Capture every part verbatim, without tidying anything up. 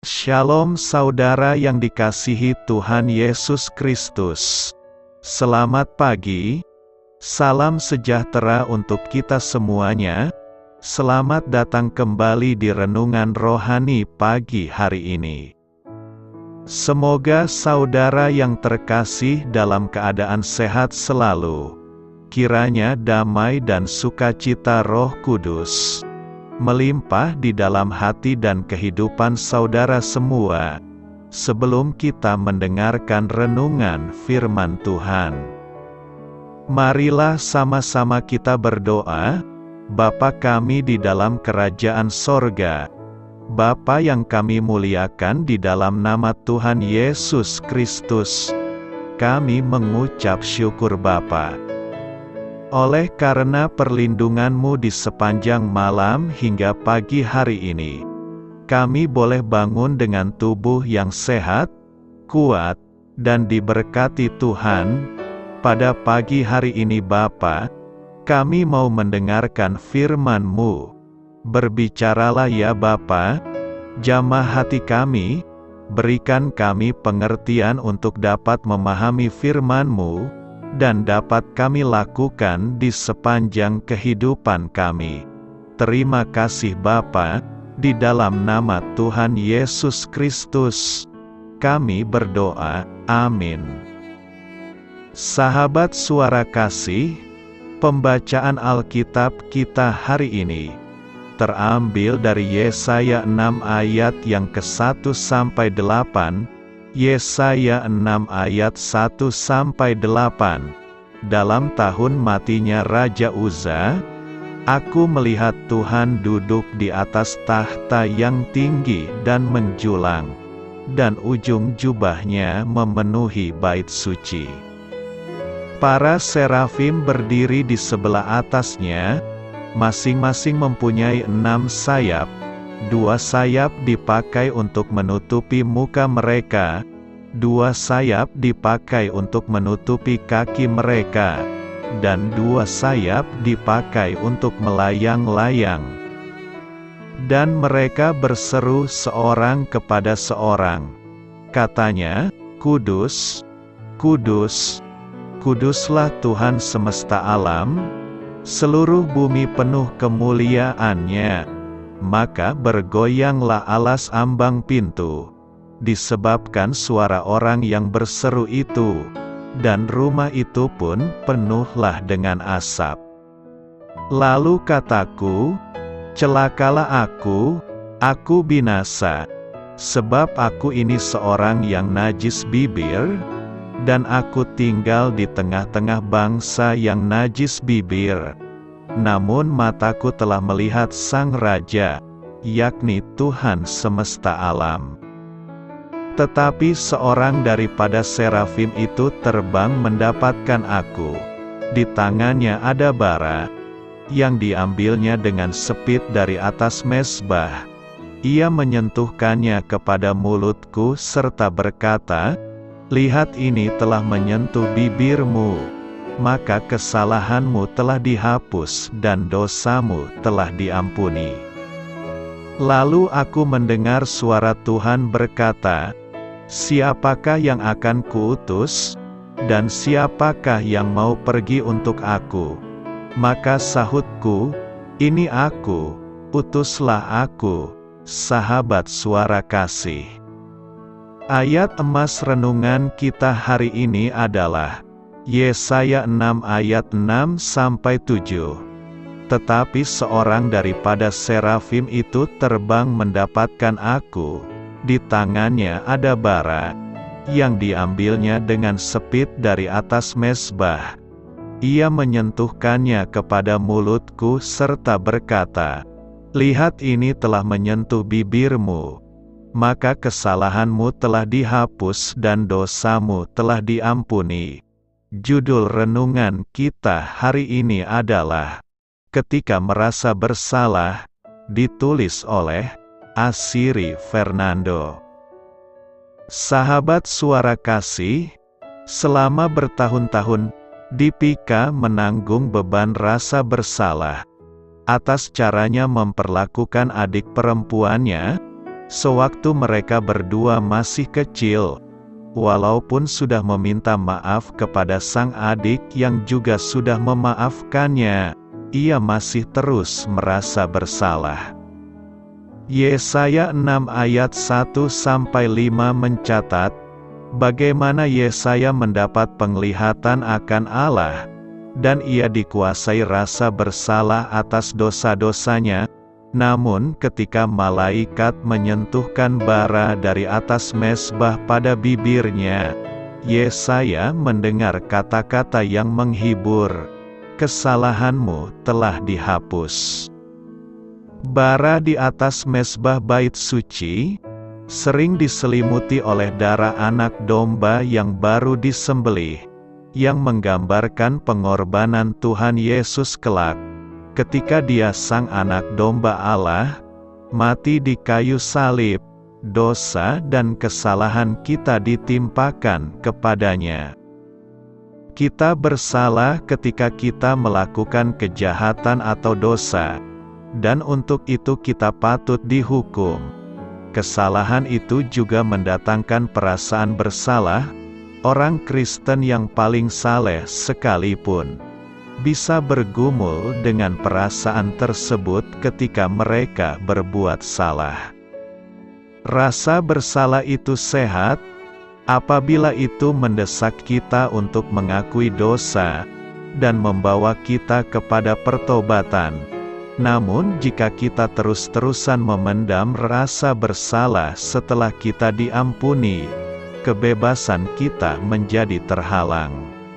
Shalom saudara yang dikasihi Tuhan Yesus Kristus. Selamat pagi, salam sejahtera untuk kita semuanya. Selamat datang kembali di Renungan Rohani pagi hari ini. Semoga saudara yang terkasih dalam keadaan sehat selalu. Kiranya damai dan sukacita Roh Kudus melimpah di dalam hati dan kehidupan saudara semua, sebelum kita mendengarkan renungan firman Tuhan. Marilah sama-sama kita berdoa. Bapa kami di dalam kerajaan sorga, Bapa yang kami muliakan di dalam nama Tuhan Yesus Kristus, kami mengucap syukur Bapa. Oleh karena perlindungan-Mu di sepanjang malam hingga pagi hari ini, kami boleh bangun dengan tubuh yang sehat, kuat, dan diberkati Tuhan. Pada pagi hari ini Bapa, kami mau mendengarkan firman-Mu. Berbicaralah ya Bapa, jamah hati kami, berikan kami pengertian untuk dapat memahami firman-Mu, dan dapat kami lakukan di sepanjang kehidupan kami. Terima kasih Bapa, di dalam nama Tuhan Yesus Kristus, kami berdoa, amin. Sahabat suara kasih, pembacaan Alkitab kita hari ini terambil dari Yesaya enam ayat yang ke satu sampai delapan, Yesaya enam ayat satu sampai delapan. Dalam tahun matinya Raja Uzza, aku melihat Tuhan duduk di atas tahta yang tinggi dan menjulang, dan ujung jubahnya memenuhi bait suci. Para serafim berdiri di sebelah atasnya, masing-masing mempunyai enam sayap. Dua sayap dipakai untuk menutupi muka mereka, dua sayap dipakai untuk menutupi kaki mereka, dan dua sayap dipakai untuk melayang-layang. Dan mereka berseru seorang kepada seorang. Katanya, Kudus, Kudus, Kuduslah Tuhan semesta alam, seluruh bumi penuh kemuliaan-Nya. Maka bergoyanglah alas ambang pintu, disebabkan suara orang yang berseru itu, dan rumah itu pun penuhlah dengan asap. Lalu kataku, celakalah aku, aku binasa, sebab aku ini seorang yang najis bibir, dan aku tinggal di tengah-tengah bangsa yang najis bibir. Namun mataku telah melihat Sang Raja, yakni Tuhan semesta alam. Tetapi seorang daripada serafim itu terbang mendapatkan aku. Di tangannya ada bara, yang diambilnya dengan sepit dari atas mezbah. Ia menyentuhkannya kepada mulutku serta berkata, lihat ini telah menyentuh bibirmu, maka kesalahanmu telah dihapus dan dosamu telah diampuni. Lalu aku mendengar suara Tuhan berkata, siapakah yang akan kuutus, dan siapakah yang mau pergi untuk aku? Maka sahutku, ini aku, utuslah aku, sahabat suara kasih. Ayat emas renungan kita hari ini adalah Yesaya enam ayat enam sampai tujuh. Tetapi seorang daripada serafim itu terbang mendapatkan aku, di tangannya ada bara, yang diambilnya dengan sepit dari atas mezbah. Ia menyentuhkannya kepada mulutku serta berkata, lihat ini telah menyentuh bibirmu, maka kesalahanmu telah dihapus dan dosamu telah diampuni. Judul renungan kita hari ini adalah Ketika Merasa Bersalah, ditulis oleh Asiri Fernando. Sahabat suara kasih, selama bertahun-tahun, Dipika menanggung beban rasa bersalah atas caranya memperlakukan adik perempuannya, sewaktu mereka berdua masih kecil. Walaupun sudah meminta maaf kepada sang adik yang juga sudah memaafkannya, ia masih terus merasa bersalah. Yesaya enam ayat satu sampai lima mencatat, bagaimana Yesaya mendapat penglihatan akan Allah, dan ia dikuasai rasa bersalah atas dosa-dosanya. Namun ketika malaikat menyentuhkan bara dari atas mezbah pada bibirnya, Yesaya mendengar kata-kata yang menghibur, "Kesalahanmu telah dihapus." Bara di atas mezbah bait suci sering diselimuti oleh darah anak domba yang baru disembelih, yang menggambarkan pengorbanan Tuhan Yesus kelak, ketika Dia sang anak domba Allah, mati di kayu salib. Dosa dan kesalahan kita ditimpakan kepadanya. Kita bersalah ketika kita melakukan kejahatan atau dosa, dan untuk itu kita patut dihukum. Kesalahan itu juga mendatangkan perasaan bersalah. Orang Kristen yang paling saleh sekalipun bisa bergumul dengan perasaan tersebut ketika mereka berbuat salah. Rasa bersalah itu sehat apabila itu mendesak kita untuk mengakui dosa dan membawa kita kepada pertobatan. Namun jika kita terus-terusan memendam rasa bersalah setelah kita diampuni, kebebasan kita menjadi terhalang.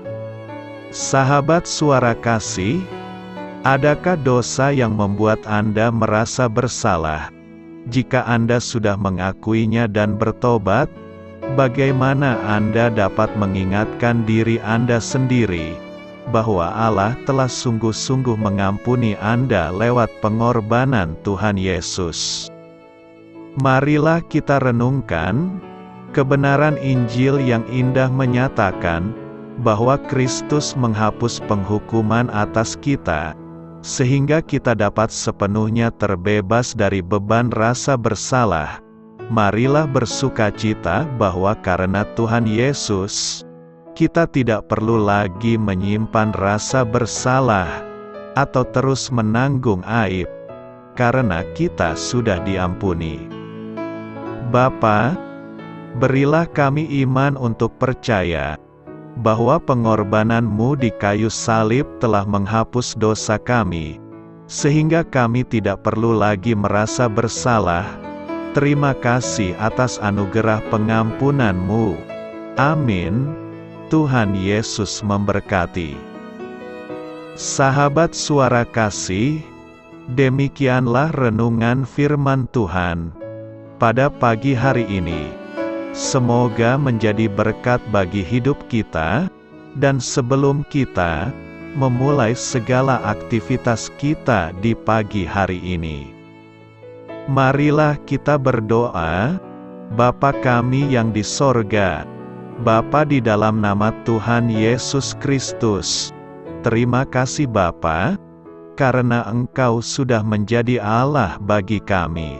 Sahabat Suara Kasih, adakah dosa yang membuat Anda merasa bersalah? Jika Anda sudah mengakuinya dan bertobat, bagaimana Anda dapat mengingatkan diri Anda sendiri bahwa Allah telah sungguh-sungguh mengampuni Anda lewat pengorbanan Tuhan Yesus? Marilah kita renungkan kebenaran Injil yang indah menyatakan bahwa Kristus menghapus penghukuman atas kita, sehingga kita dapat sepenuhnya terbebas dari beban rasa bersalah. Marilah bersukacita bahwa karena Tuhan Yesus, kita tidak perlu lagi menyimpan rasa bersalah atau terus menanggung aib, karena kita sudah diampuni. Bapa, berilah kami iman untuk percaya bahwa pengorbanan-Mu di kayu salib telah menghapus dosa kami, sehingga kami tidak perlu lagi merasa bersalah. Terima kasih atas anugerah pengampunan-Mu. Amin. Tuhan Yesus memberkati. Sahabat Suara Kasih, demikianlah renungan firman Tuhan pada pagi hari ini. Semoga menjadi berkat bagi hidup kita, dan sebelum kita memulai segala aktivitas kita di pagi hari ini, marilah kita berdoa. Bapa kami yang di sorga, Bapa di dalam nama Tuhan Yesus Kristus, terima kasih Bapa, karena Engkau sudah menjadi Allah bagi kami.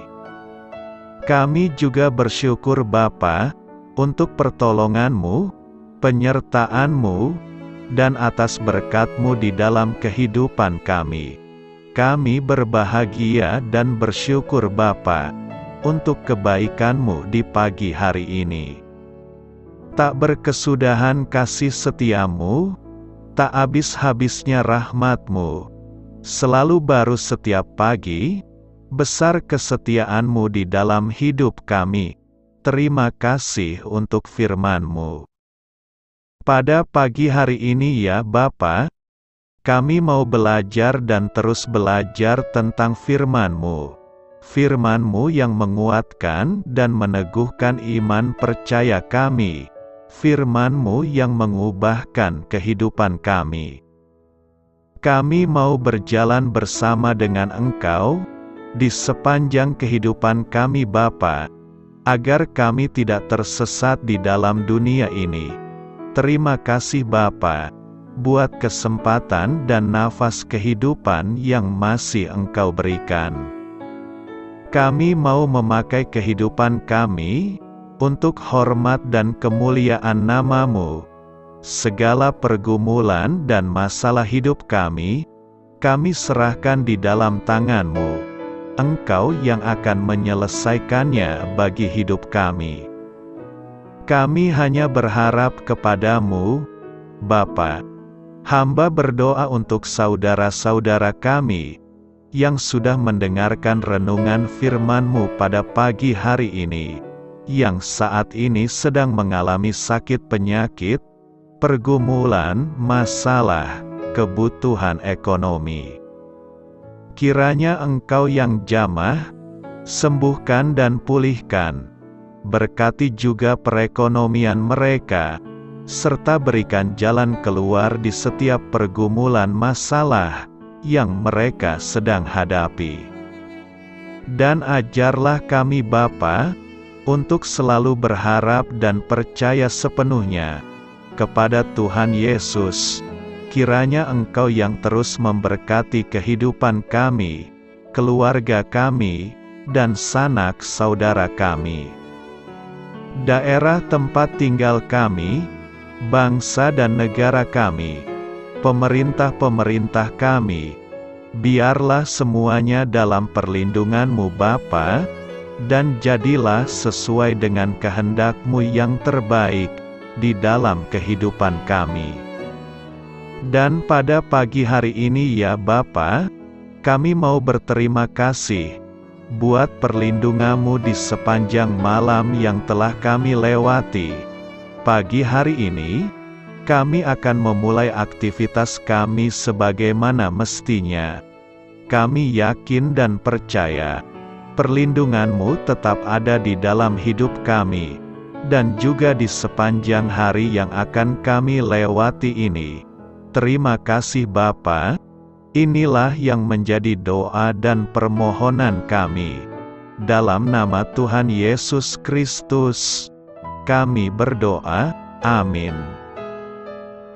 Kami juga bersyukur Bapa, untuk pertolongan-Mu, penyertaan-Mu, dan atas berkat-Mu di dalam kehidupan kami. Kami berbahagia dan bersyukur Bapa, untuk kebaikan-Mu di pagi hari ini. Tak berkesudahan kasih setia-Mu, tak habis-habisnya rahmat-Mu, selalu baru setiap pagi. Besar kesetiaan-Mu di dalam hidup kami. Terima kasih untuk firman-Mu. Pada pagi hari ini ya Bapa, kami mau belajar dan terus belajar tentang firman-Mu. Firman-Mu yang menguatkan dan meneguhkan iman percaya kami. Firman-Mu yang mengubahkan kehidupan kami. Kami mau berjalan bersama dengan Engkau di sepanjang kehidupan kami Bapa, agar kami tidak tersesat di dalam dunia ini. Terima kasih Bapa, buat kesempatan dan nafas kehidupan yang masih Engkau berikan. Kami mau memakai kehidupan kami untuk hormat dan kemuliaan nama-Mu. Segala pergumulan dan masalah hidup kami, kami serahkan di dalam tangan-Mu. Engkau yang akan menyelesaikannya bagi hidup kami. Kami hanya berharap kepada-Mu, Bapa. Hamba berdoa untuk saudara-saudara kami yang sudah mendengarkan renungan firman-Mu pada pagi hari ini, yang saat ini sedang mengalami sakit penyakit, pergumulan, masalah, kebutuhan ekonomi. Kiranya Engkau yang jamah, sembuhkan dan pulihkan. Berkati juga perekonomian mereka, serta berikan jalan keluar di setiap pergumulan masalah yang mereka sedang hadapi. Dan ajarlah kami Bapa, untuk selalu berharap dan percaya sepenuhnya kepada Tuhan Yesus. Kiranya Engkau yang terus memberkati kehidupan kami, keluarga kami, dan sanak saudara kami. Daerah tempat tinggal kami, bangsa dan negara kami, pemerintah-pemerintah kami, biarlah semuanya dalam perlindungan-Mu Bapa, dan jadilah sesuai dengan kehendak-Mu yang terbaik di dalam kehidupan kami. Dan pada pagi hari ini ya Bapa, kami mau berterima kasih buat perlindungan-Mu di sepanjang malam yang telah kami lewati. Pagi hari ini, kami akan memulai aktivitas kami sebagaimana mestinya. Kami yakin dan percaya, perlindungan-Mu tetap ada di dalam hidup kami, dan juga di sepanjang hari yang akan kami lewati ini. Terima kasih Bapa. Inilah yang menjadi doa dan permohonan kami. Dalam nama Tuhan Yesus Kristus, kami berdoa. Amin.